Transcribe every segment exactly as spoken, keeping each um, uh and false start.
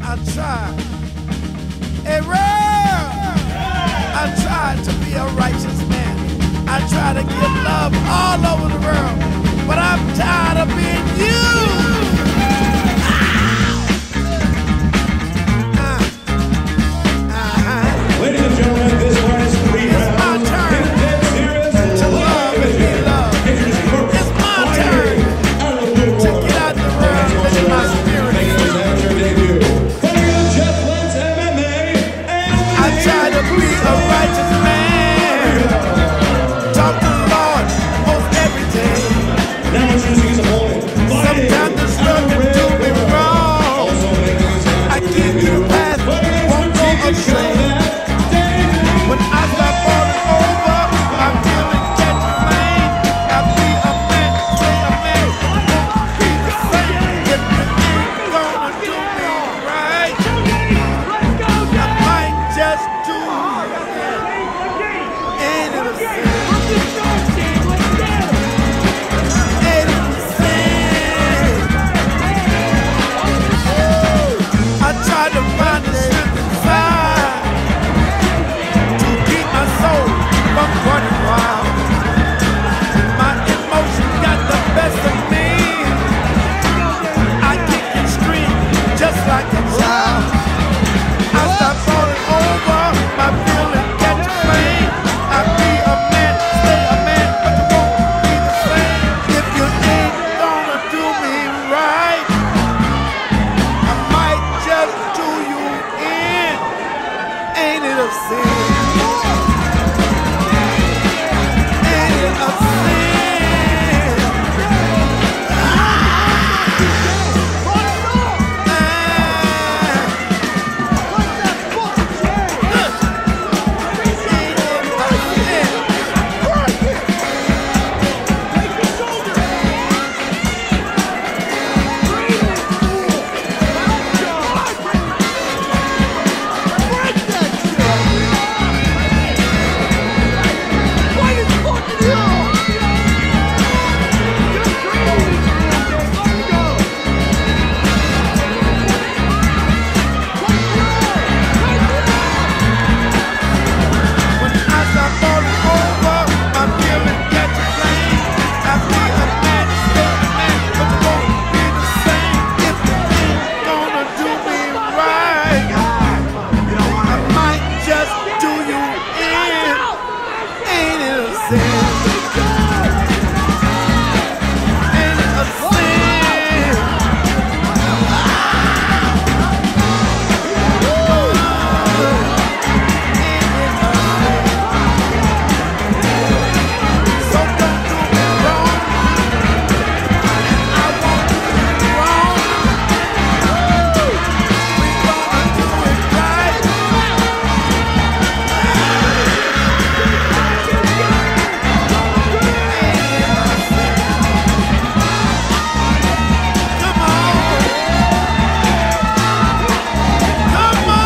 I tried. Hey, real. I tried to be a righteous man. I try to give love all over the world, but I'm tired of being you. Uh, uh, Ladies and gentlemen, this one is three rounds. my turn to love and be loved. It's my turn to get out the world and live my spirit. I try to be a righteous man. Talk to the Lord most every day. Sometimes the struggle do me wrong. I keep to the path, won't go astray. When I start falling over, I feel it catch flame. I be a man, say a man, won't be the same. If you ain't gonna do me right, I might just do it. Ain't it a sin? Ain't it a sin? I try to find the strength inside to keep my soul from running wild. My emotions got the best of me. I kick and scream just like a child. I stop falling over, my feeling catch flame. I be a man, stay a man, but you won't be the same. If you ain't gonna do me right, I might just do you in. Ain't it a sin? Ain't it a sin? When I start falling over, my feeling catch flame. I be a man, stay a man, but you won't be the same. If you ain't gonna do me right, I might just do you in. Ain't it a sin? Ain't it a sin? So don't do me wrong, and I won't do you wrong. We gonna do it right. Come on, come on.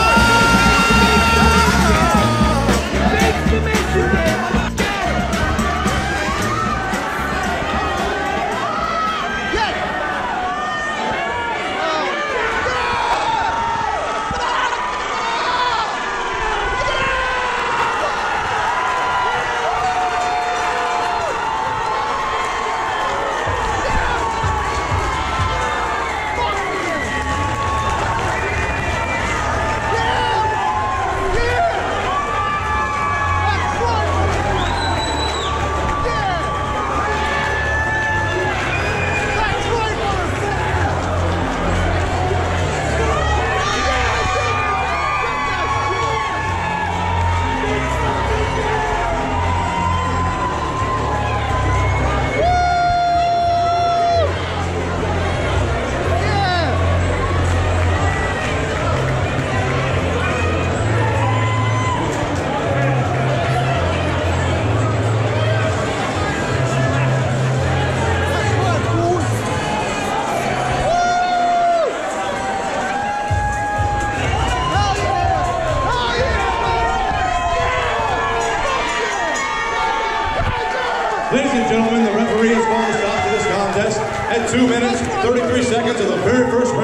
Ladies and gentlemen, the referee has called a stop to this contest at two minutes, thirty-three seconds of the very first